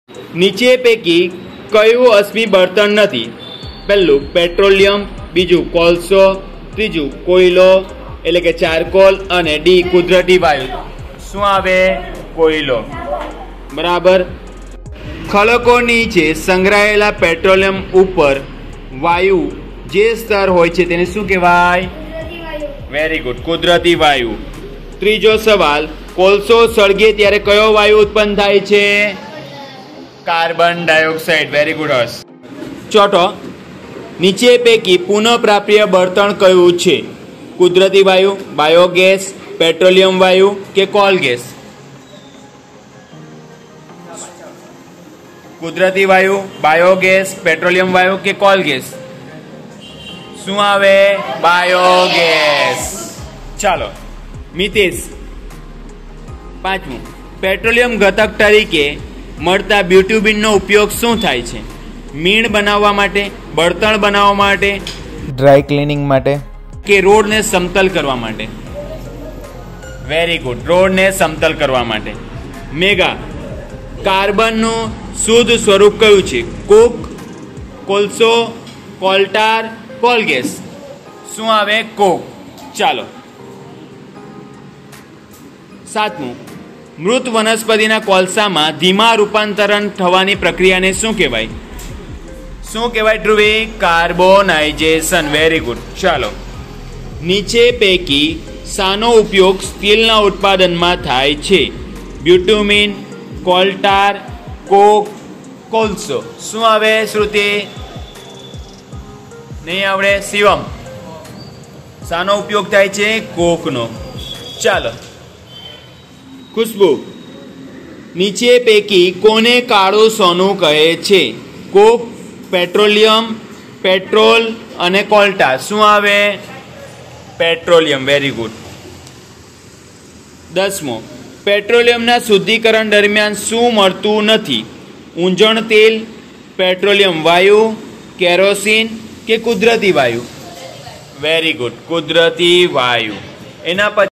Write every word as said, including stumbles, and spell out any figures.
નીચે પૈકી કયું અશ્મિ બળતણ નથી? પહેલું પેટ્રોલિયમ, બીજું કોલસો, ત્રીજું કોયલો એટલે કે ચારકોલ અને ડી કુદરતી વાયુ. શું આવે? કોયલો. બરાબર. ખડકો નીચે સંગ્રહાયેલા પેટ્રોલિયમ ઉપર વાયુ જે સ્તર હોય છે તેને શું કહેવાય? વેરી ગુડ, કુદરતી વાયુ. ત્રીજો સવાલ, કોલસો સળગે ત્યારે કયો વાયુ ઉત્પન્ન થાય છે? Carbon dioxide. Very good Harsh. ચોથો, નીચે પૈકી પુનઃપ્રાપ્ય બળતણ કયું છે? કુદરતી વાયુ, બાયોગેસ, પેટ્રોલિયમ વાયુ કે કોલ ગેસ? કુદરતી વાયુ, બાયોગેસ, પેટ્રોલિયમ વાયુ કે કોલ ગેસ? શું આવે? બાયોગેસ. ચાલો મિતેશ, પાંચમું, પેટ્રોલિયમ ઘટક તરીકે મળતા બ્યુટ્યુબિનનો ઉપયોગ શું થાય છે? મીણ બનાવવા માટે, બળતણ બનાવવા માટે, ડ્રાય ક્લિનિંગ માટે કે રોડને સમતલ કરવા માટે? વેરી ગુડ, રોડને સમતલ કરવા માટે. મેગા, કાર્બનનું શુદ્ધ સ્વરૂપ કયું છે? કોક, કોલસો, કોલટાર, કોલ ગેસ? શું આવે? કોક. ચાલો સાતમું, મૃત વનસ્પતિના કોલસામાં ધીમા રૂપાંતરણ થવાની પ્રક્રિયાને શું કહેવાય? શું કહેવાય ધ્રુવી? કાર્બોનાઇઝેશન. Very good. ચાલો, નીચે પૈકી શાનો ઉપયોગ સ્ટીલના ઉત્પાદનમાં થાય છે? બ્યુટુમિન, કોલટાર, કોક, કોલસો? શું આવે શ્રુતિ? નહીં આવડે? શિવમ, શાનો ઉપયોગ થાય છે? કોકનો. ચાલો ખુશ્બુ, નીચે પૈકી કોને કાળું સોનું કહે છે? કોક, પેટ્રોલિયમ, પેટ્રોલ અને કોલટાર? શું આવે? પેટ્રોલિયમ. Very good. દસમો, પેટ્રોલિયમના શુદ્ધિકરણ દરમિયાન શું મળતું નથી? ઊંજણ તેલ, પેટ્રોલિયમ વાયુ, કેરોસીન કે કુદરતી વાયુ? વેરી ગુડ, કુદરતી વાયુ. એના પછી